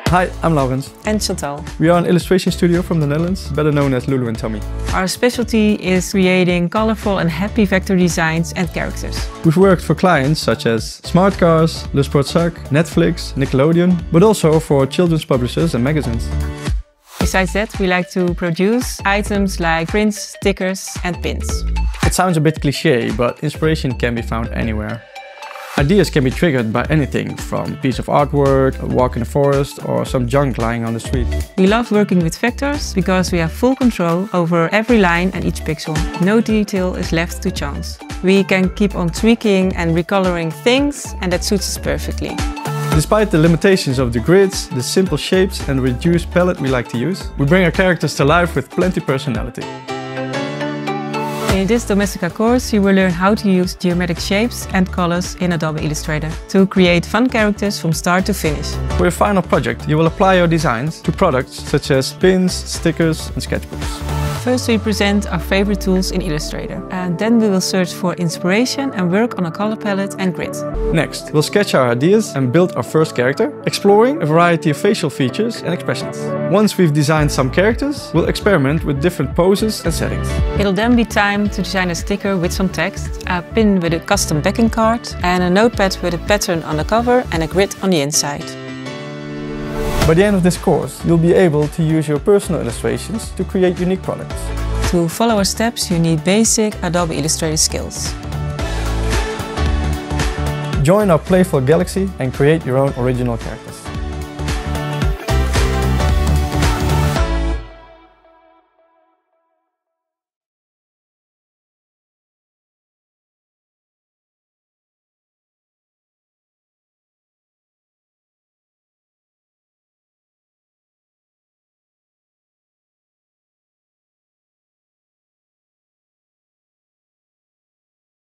Hi, I'm Laurens and Chantal. We are an illustration studio from the Netherlands, better known as Loulou and Tummie. Our specialty is creating colorful and happy vector designs and characters. We've worked for clients such as Smart Cars, Le Sportzaak, Netflix, Nickelodeon, but also for children's publishers and magazines. Besides that, we like to produce items like prints, stickers and pins. It sounds a bit cliché, but inspiration can be found anywhere. Ideas can be triggered by anything from a piece of artwork, a walk in the forest, or some junk lying on the street. We love working with vectors because we have full control over every line and each pixel. No detail is left to chance. We can keep on tweaking and recoloring things, and that suits us perfectly. Despite the limitations of the grids, the simple shapes and reduced palette we like to use, we bring our characters to life with plenty personality. In this Domestika course, you will learn how to use geometric shapes and colors in Adobe Illustrator to create fun characters from start to finish. For your final project, you will apply your designs to products such as pins, stickers and sketchbooks. First we present our favorite tools in Illustrator, and then we will search for inspiration and work on a color palette and grid. Next, we'll sketch our ideas and build our first character, exploring a variety of facial features and expressions. Once we've designed some characters, we'll experiment with different poses and settings. It'll then be time to design a sticker with some text, a pin with a custom backing card, and a notepad with a pattern on the cover and a grid on the inside. By the end of this course, you'll be able to use your personal illustrations to create unique products. To follow our steps, you need basic Adobe Illustrator skills. Join our playful galaxy and create your own original characters.